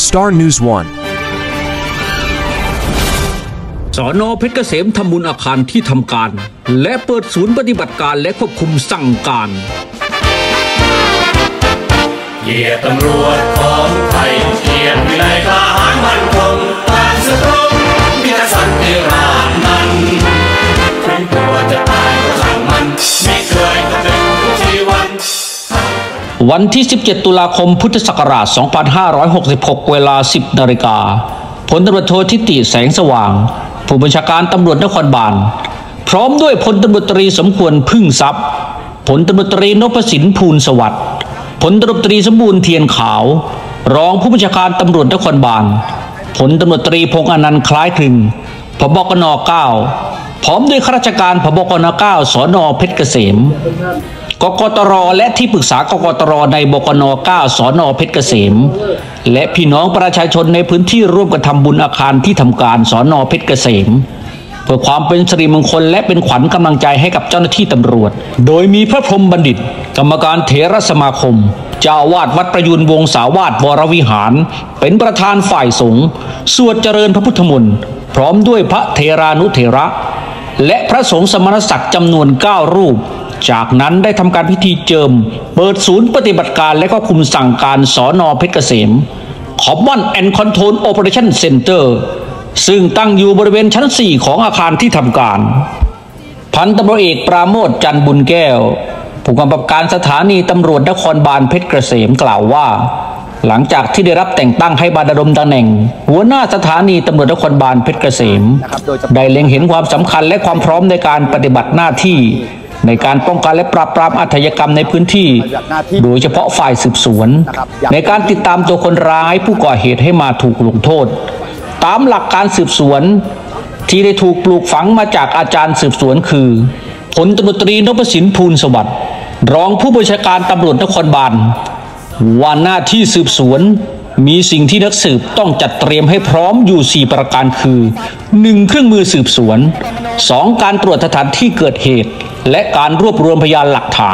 Star News 1 สน.เพชรเกษมทำบุญอาคารที่ทำการและเปิดศูนย์ปฏิบัติการและควบคุมสั่งการเกียรติตำรวจของไทยเกียรติวินัยทหารมั่นคงปราศจากโรคมีแต่สันติราษฎร์นั้นถึงตัวจะตายก็ช่างมันไม่เคยคำนึงทุกชีวันที่ 17 ตุลาคม พุทธศักราช 2566 เวลา 10 นาฬิกาพลตำรวจโททิติแสงสว่างผู้บัญชาการตำรวจนครบาลพร้อมด้วยพลตำรวจตรีสมควรพึ่งทรัพย์พลตำรวจตรีนพสินภูลสวัสดิ์พลตำรวจตรีสมบูรณ์เทียนขาวรองผู้บัญชาการตำรวจนครบาลพลตำรวจตรีพงษ์อนันต์คล้ายคลึงผบกน. 9พร้อมด้วยข้าราชการผบกน. 9 สน.เพชรเกษมกกตร.และที่ปรึกษากกตร.ในบกน. 9 สน.เพชรเกษมและพี่น้องประชาชนในพื้นที่ร่วมกันทำบุญอาคารที่ทำการสน.เพชรเกษมเพื่อความเป็นสิริมงคลและเป็นขวัญกำลังใจให้กับเจ้าหน้าที่ตำรวจโดยมีพระพรหมบัณฑิตกรรมการเถรสมาคมเจ้าอาวาสวัดประยูรวงศาวาสวรวิหารเป็นประธานฝ่ายสงฆ์สวดเจริญพระพุทธมนต์พร้อมด้วยพระเถรานุเถระและพระสงฆ์สมณศักดิ์จำนวน9รูปจากนั้นได้ทำการพิธีเจิมเปิดศูนย์ปฏิบัติการและควบคุมสั่งการสน.เพชรเกษม Command and Control Operation Center ซึ่งตั้งอยู่บริเวณชั้น 4 ของอาคารที่ทำการพันตำรวจเอกปราโมทจันทร์บุญแก้วผู้กำกับการสถานีตำรวจนครบาลเพชรเกษมกล่าวว่าหลังจากที่ได้รับแต่งตั้งให้มาดำรงตำแหน่งหัวหน้าสถานีตำรวจนครบาลเพชรเกษมได้เล็งเห็นความสำคัญและความพร้อมในการปฏิบัติหน้าที่ในการป้องกันและปราบปรามอาชญากรรมในพื้นที่โดยเฉพาะฝ่ายสืบสวนในการติดตามตัวคนร้ายผู้ก่อเหตุให้มาถูกลงโทษตามหลักการสืบสวนที่ได้ถูกปลูกฝังมาจากอาจารย์สืบสวนคือพลตำรวจตรีนพสินภูลสวัสดิ์รองผู้บัญชาการตำรวจนครบาลว่าหน้าที่สืบสวนมีสิ่งที่นักสืบต้องจัดเตรียมให้พร้อมอยู่4ประการคือ 1. เครื่องมือสืบสวน 2. การตรวจสถานที่เกิดเหตุและการรวบรวมพยานหลักฐาน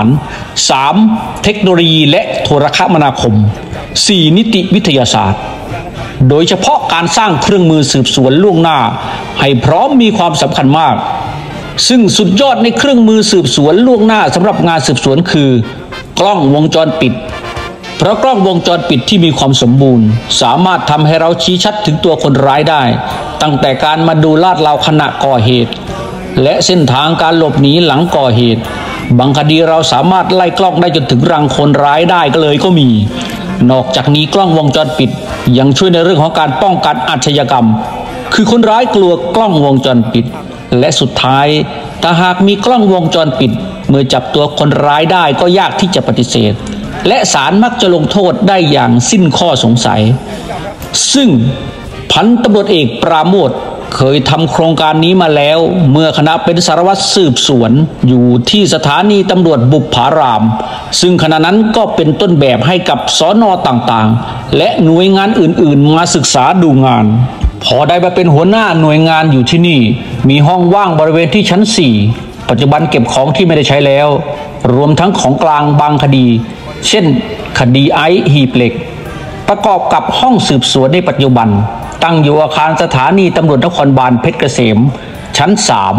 3. เทคโนโลยีและโทรคมนาคม 4. นิติวิทยาศาสตร์โดยเฉพาะการสร้างเครื่องมือสืบสวนล่วงหน้าให้พร้อมมีความสำคัญมากซึ่งสุดยอดในเครื่องมือสืบสวนล่วงหน้าสำหรับงานสืบสวนคือกล้องวงจรปิดเพราะกล้องวงจรปิดที่มีความสมบูรณ์สามารถทำให้เราชี้ชัดถึงตัวคนร้ายได้ตั้งแต่การมาดูลาดราวขณะก่อเหตุและเส้นทางการหลบหนีหลังก่อเหตุบางคดีเราสามารถไล่กล้องได้จนถึงรังคนร้ายได้ก็เลยก็มีนอกจากนี้กล้องวงจรปิดยังช่วยในเรื่องของการป้องกันอาชญากรรมคือคนร้ายกลัวกล้องวงจรปิดและสุดท้ายถ้าหากมีกล้องวงจรปิดเมื่อจับตัวคนร้ายได้ก็ยากที่จะปฏิเสธและศาลมักจะลงโทษได้อย่างสิ้นข้อสงสัยซึ่งพันตำรวจเอกปราโมทเคยทำโครงการนี้มาแล้วเมื่อคณะเป็นสารวัตรสืบสวนอยู่ที่สถานีตำรวจบุพารามซึ่งขณะนั้นก็เป็นต้นแบบให้กับสน.ต่างๆและหน่วยงานอื่นๆมาศึกษาดูงานพอได้มาเป็นหัวหน้าหน่วยงานอยู่ที่นี่มีห้องว่างบริเวณที่ชั้น 4ปัจจุบันเก็บของที่ไม่ได้ใช้แล้วรวมทั้งของกลางบางคดีเช่นคดีไอซ์หีบเหล็กประกอบกับห้องสืบสวนในปัจจุบันตั้งอยู่อาคารสถานีตำรวจนครบาลเพชรเกษมชั้น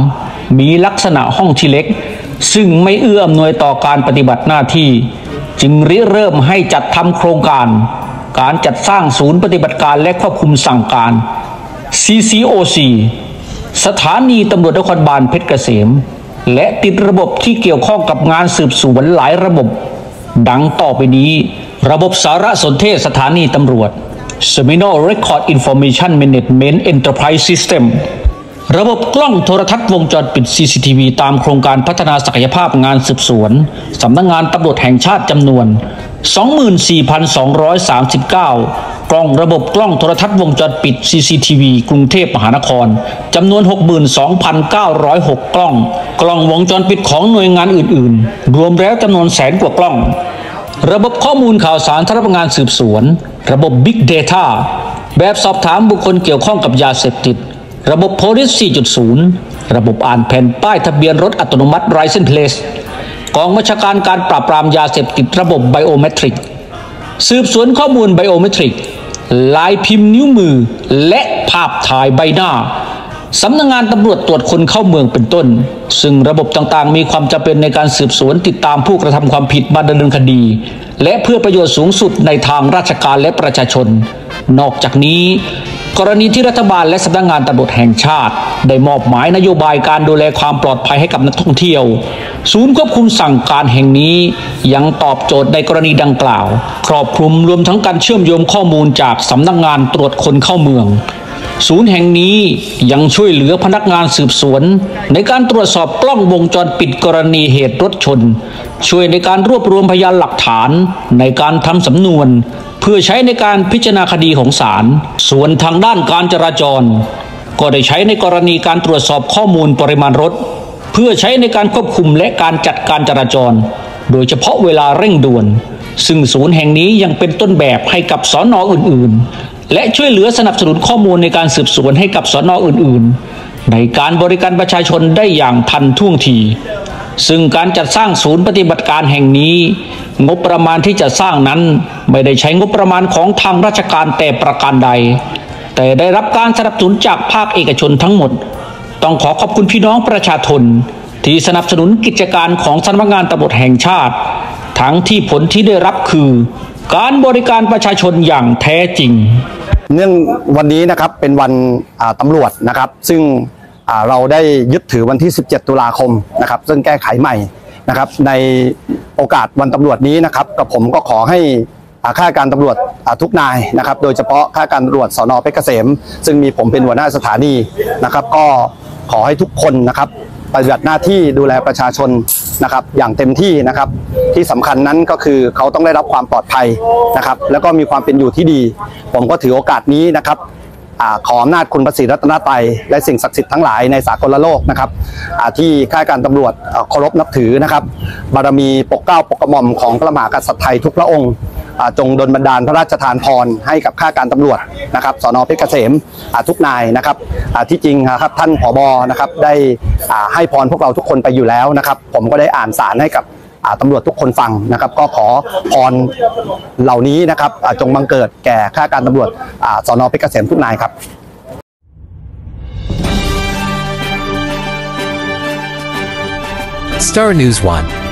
3มีลักษณะห้องที่เล็กซึ่งไม่เอื้ออำนวยต่อการปฏิบัติหน้าที่จึงริเริ่มให้จัดทำโครงการจัดสร้างศูนย์ปฏิบัติการและควบคุมสั่งการ CCOC สถานีตำรวจนครบาลเพชรเกษมและติดระบบที่เกี่ยวข้องกับงานสืบสวนหลายระบบดังต่อไปนี้ระบบสารสนเทศสถานีตำรวจ Seminal Record Information Management Enterprise System ระบบกล้องโทรทัศน์วงจรปิด CCTV ตามโครงการพัฒนาศักยภาพงานสืบสวนสำนักงานตำรวจแห่งชาติจำนวน 24,239 กล้องระบบกล้องโทรทัศน์วงจรปิด CCTV กรุงเทพมหานครจำนวน 62,906 กล้องวงจรปิดของหน่วยงานอื่นๆรวมแล้วจำนวนแสนกว่ากล้องระบบข้อมูลข่าวสารสำหรับงานสืบสวนระบบ Big Data แบบสอบถามบุคคลเกี่ยวข้องกับยาเสพติดระบบ Police 4.0 ระบบอ่านแผ่นป้ายทะเบียนรถอัตโนมัติ License Plate กองบัญชาการการปราบปรามยาเสพติดระบบไบโอเมตริกสืบสวนข้อมูลไบโอเมตริกลายพิมพ์นิ้วมือและภาพถ่ายใบหน้าสำนักงานตำรวจตรวจคนเข้าเมืองเป็นต้นซึ่งระบบต่างๆมีความจำเป็นในการสืบสวนติดตามผู้กระทำความผิดมาดำเนินคดีและเพื่อประโยชน์สูงสุดในทางราชการและประชาชนนอกจากนี้กรณีที่รัฐบาลและสำนักงานตำรวจแห่งชาติได้มอบหมายนโยบายการดูแลความปลอดภัยให้กับนักท่องเที่ยวศูนย์ควบคุมสั่งการแห่งนี้ยังตอบโจทย์ในกรณีดังกล่าวครอบคลุมรวมทั้งการเชื่อมโยงข้อมูลจากสำนักงานตรวจคนเข้าเมืองศูนย์แห่งนี้ยังช่วยเหลือพนักงานสืบสวนในการตรวจสอบกล้องวงจรปิดกรณีเหตุรถชนช่วยในการรวบรวมพยานหลักฐานในการทำสำนวนเพื่อใช้ในการพิจารณาคดีของศาลส่วนทางด้านการจราจรก็ได้ใช้ในกรณีการตรวจสอบข้อมูลปริมาณรถเพื่อใช้ในการควบคุมและการจัดการจราจรโดยเฉพาะเวลาเร่งด่วนซึ่งศูนย์แห่งนี้ยังเป็นต้นแบบให้กับสน.อื่นๆและช่วยเหลือสนับสนุนข้อมูลในการสืบสวนให้กับสน.อื่นๆในการบริการประชาชนได้อย่างทันท่วงทีซึ่งการจัดสร้างศูนย์ปฏิบัติการแห่งนี้งบประมาณที่จะสร้างนั้นไม่ได้ใช้งบประมาณของทางราชการแต่ประการใดแต่ได้รับการสนับสนุนจากภาคเอกชนทั้งหมดต้องขอขอบคุณพี่น้องประชาชนที่สนับสนุนกิจการของสำนักงานตำรวจแห่งชาติทั้งที่ผลที่ได้รับคือการบริการประชาชนอย่างแท้จริงเนื่องวันนี้นะครับเป็นวันตำรวจนะครับซึ่งเราได้ยึดถือวันที่17ตุลาคมนะครับซึ่งแก้ไขใหม่นะครับในโอกาสวันตำรวจนี้นะครับกับผมก็ขอให้ข้าราชการตำรวจทุกนายนะครับโดยเฉพาะข้าราชการตำรวจสน.เพชรเกษมซึ่งมีผมเป็นหัวหน้าสถานีนะครับก็ขอให้ทุกคนนะครับปฏิบัติหน้าที่ดูแลประชาชนนะครับอย่างเต็มที่นะครับที่สำคัญนั้นก็คือเขาต้องได้รับความปลอดภัยนะครับแล้วก็มีความเป็นอยู่ที่ดีผมก็ถือโอกาสนี้นะครับขออำนาจคุณพระศรีรัตนตรัยและสิ่งศักดิ์สิทธิ์ทั้งหลายในสากลโลกนะครับที่ข้าราชการตำรวจเคารพนับถือนะครับบารมีปกเกล้าปกกระหม่อมของพระมหากษัตริย์ไทยทุกพระองค์จงดลบันดาลพระราชทานพรให้กับข้าราชการตำรวจนะครับสน.เพชรเกษมทุกนายนะครับที่จริงครับท่านผบ.นะครับได้ให้พรพวกเราทุกคนไปอยู่แล้วนะครับผมก็ได้อ่านสารให้กับตำรวจทุกคนฟังนะครับก็ขอพรเหล่านี้นะครับจงบังเกิดแก่ข้าราชการตำรวจสน.เพชรเกษมทุกนายครับ Star News 1